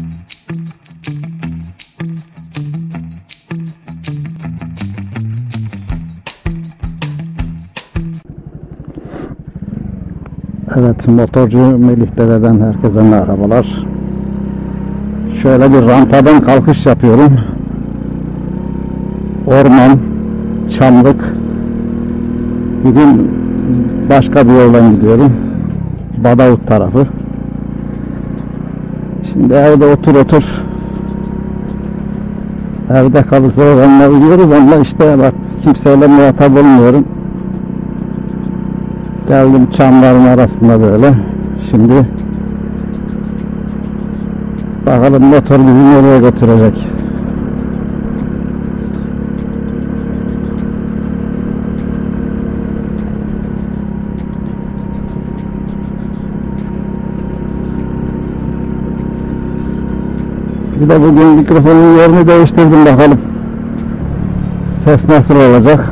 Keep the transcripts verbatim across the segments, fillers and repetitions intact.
Evet, motorcu Melih Dede'den herkese merhabalar. Şöyle bir rampadan kalkış yapıyorum. Orman, çamlık. Bugün başka bir yoldan gidiyorum. Badavut tarafı. Şimdi evde otur otur. Evde kalırsa olanla uyuyoruz ama işte bak kimseyle muhatap olmuyorum. Geldim çamların arasında böyle. Şimdi bakalım motor bizi nereye götürecek. Bir de bugün mikrofonun yerini değiştirdim, bakalım ses nasıl olacak.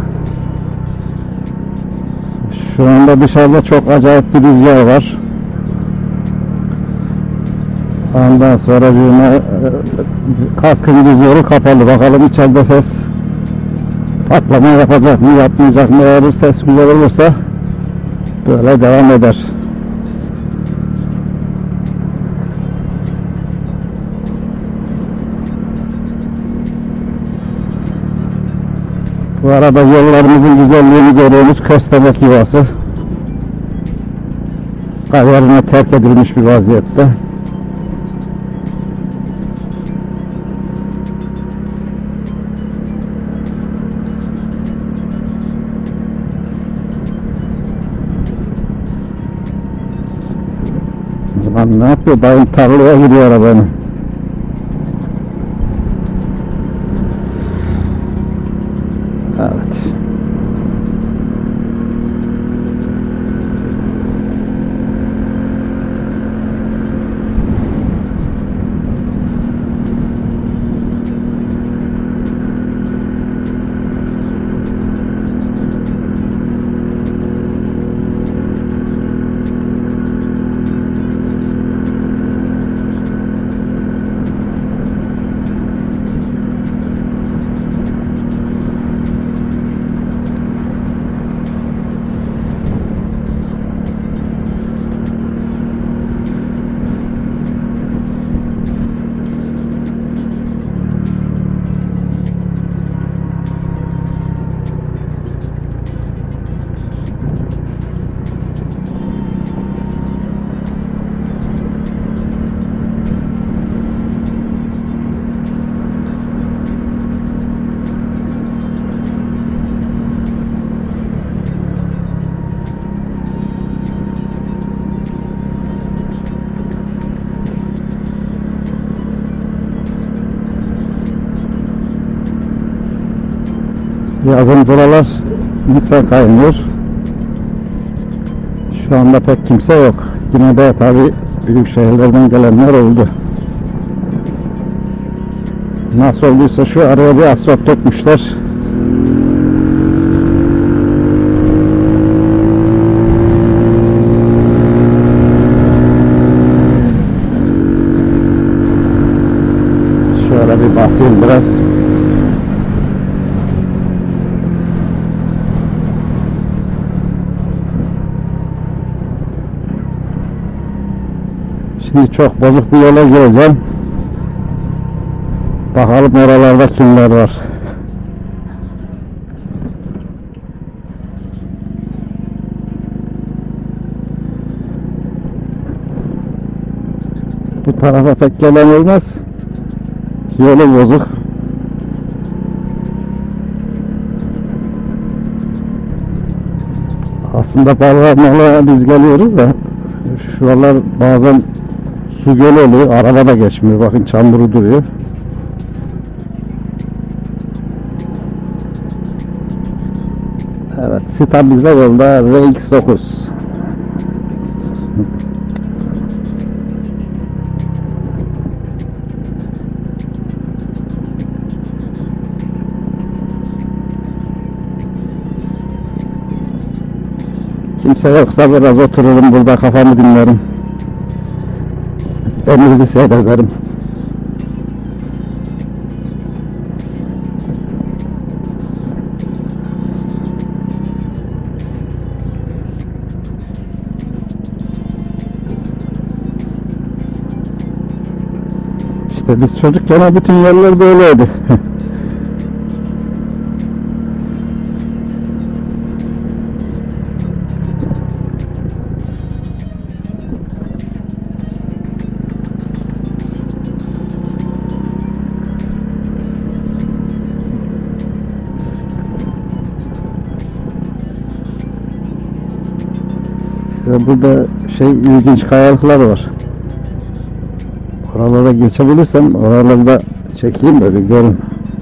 Şu anda dışarıda çok acayip bir rüzgar var. Ondan sonra yine kaskın rüzgarı kapalı. Bakalım içeride ses patlama yapacak mı, yapmayacak mı? Eğer ses güzel olursa böyle devam eder. Bu arada yollarımızın güzelliğini görüyoruz. Köstebek yuvası kaderine terk edilmiş bir vaziyette. Lan ne yapıyor? Dayım tarlaya gidiyor arabanın. Evet. Yazın buralar insan kaynıyor. Şu anda pek kimse yok. Yine de tabi büyük şehirlerden gelenler oldu. Nasıl olduysa şu araya bir asfalt dökmüşler. Şöyle bir basayım biraz. Şimdi çok bozuk bir yola gireceğim. Bakalım oralarda kimler var. Bu tarafa pek gelen olmaz. Yolu bozuk. Aslında Balgama'la biz geliyoruz da şuralar bazen su gölü oluyor, araba da geçmiyor. Bakın çamuru duruyor. Evet, stabilize yolda R X dokuz. Kimse yoksa biraz otururum burada, kafamı dinlerim. Denizli seyrederim. İşte biz çocukken bütün yerler böyleydi. İşte burada şey ilginç kayalıklar var. Oralara geçebilirsem oralarda çekeyim de bir görün.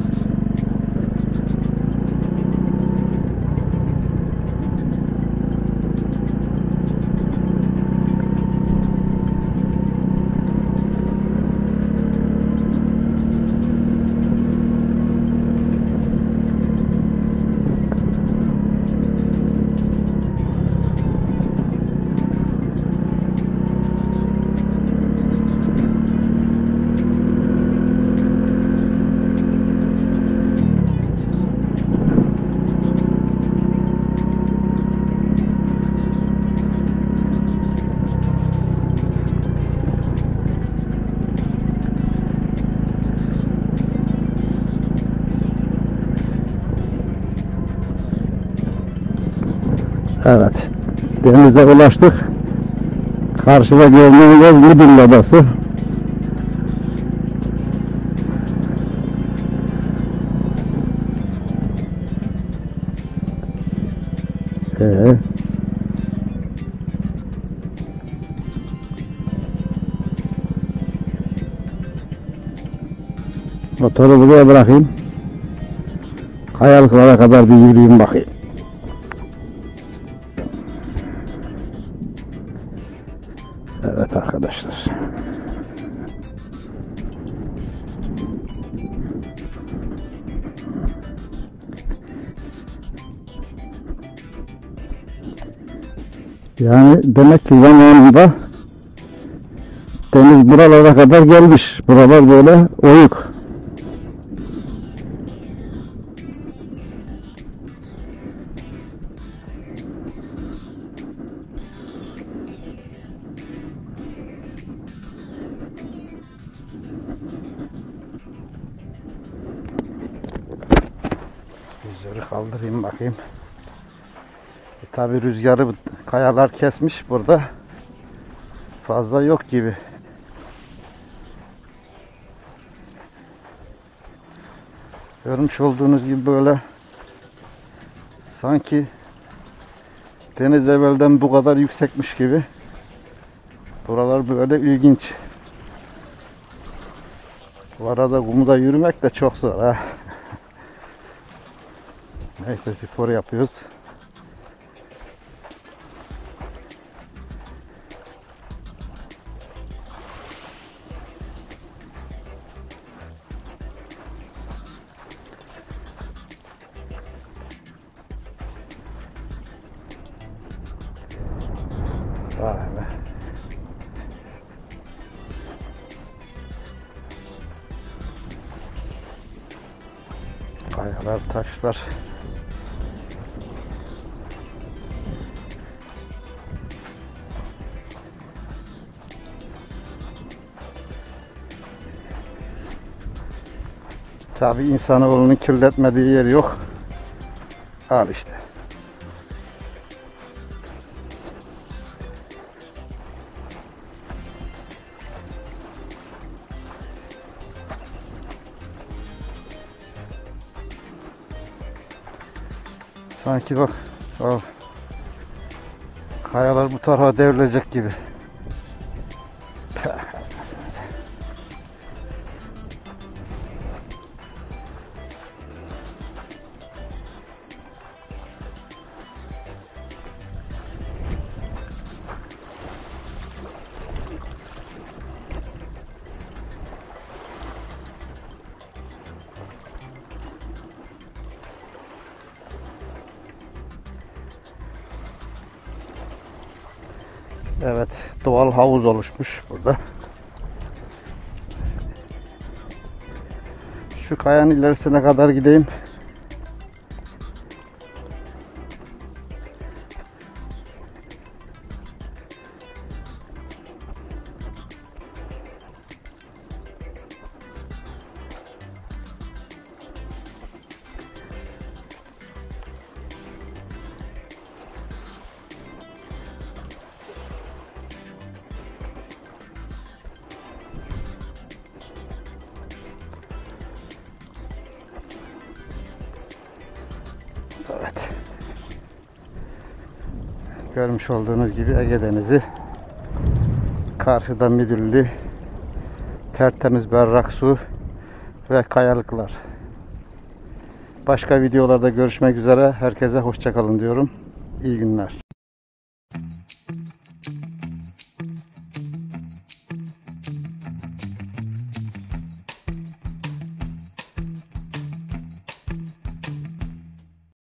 Evet, denize ulaştık. Karşıda gördüğünüz Midilli Adası. Ee, motoru buraya bırakayım. Kayalıklara kadar bir yürüyeyim bakayım. Evet arkadaşlar. Yani demek ki zamanında deniz buralara kadar gelmiş. Buralar böyle oyuk. Rüzgarı kaldırayım bakayım. E, tabi rüzgarı kayalar kesmiş burada. Fazla yok gibi. Görmüş olduğunuz gibi böyle sanki deniz evvelden bu kadar yüksekmiş gibi. Buralar böyle ilginç. Bu arada kumda yürümek de çok zor ha. Neyse spor yapıyoruz. Vay be. Kayalar, taşlar. Tabi insanoğlunun kirletmediği yer yok. Al işte. Sanki bak, al. Kayalar bu tarafa devrilecek gibi. Evet, doğal havuz oluşmuş burada. Şu kayanın ilerisine kadar gideyim. Evet. Görmüş olduğunuz gibi Ege Denizi. Karşıda Midilli. Tertemiz berrak su ve kayalıklar. Başka videolarda görüşmek üzere. Herkese hoşça kalın diyorum. İyi günler.